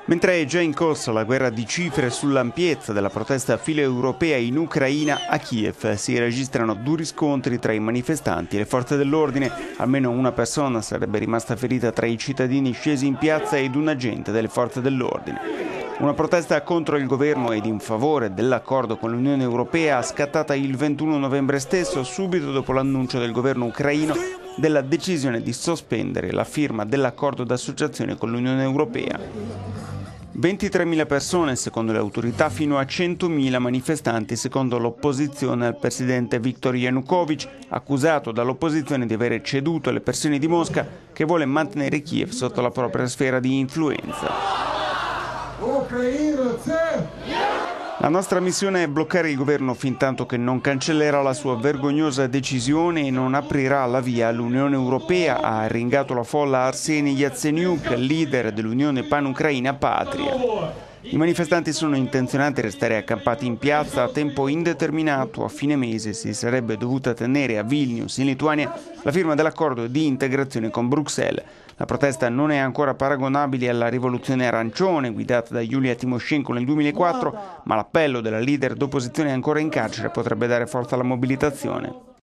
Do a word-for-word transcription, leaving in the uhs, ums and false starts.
Mentre è già in corso la guerra di cifre sull'ampiezza della protesta filo-europea in Ucraina, a Kiev si registrano duri scontri tra i manifestanti e le forze dell'ordine. Almeno una persona sarebbe rimasta ferita tra i cittadini scesi in piazza ed un agente delle forze dell'ordine. Una protesta contro il governo ed in favore dell'accordo con l'Unione Europea scattata il ventuno novembre stesso, subito dopo l'annuncio del governo ucraino della decisione di sospendere la firma dell'accordo d'associazione con l'Unione Europea. ventitremila persone secondo le autorità, fino a centomila manifestanti secondo l'opposizione al presidente Viktor Yanukovych, accusato dall'opposizione di avere ceduto alle pressioni di Mosca, che vuole mantenere Kiev sotto la propria sfera di influenza. La nostra missione è bloccare il governo fintanto che non cancellerà la sua vergognosa decisione e non aprirà la via all'Unione Europea, ha arringato la folla Arseniy Yatsenyuk, leader dell'Unione Pan-Ucraina Patria. I manifestanti sono intenzionati a restare accampati in piazza a tempo indeterminato. A fine mese si sarebbe dovuta tenere a Vilnius, in Lituania, la firma dell'accordo di integrazione con Bruxelles. La protesta non è ancora paragonabile alla rivoluzione arancione guidata da Yulia Tymoshenko nel duemilaquattro, ma l'appello della leader d'opposizione ancora in carcere potrebbe dare forza alla mobilitazione.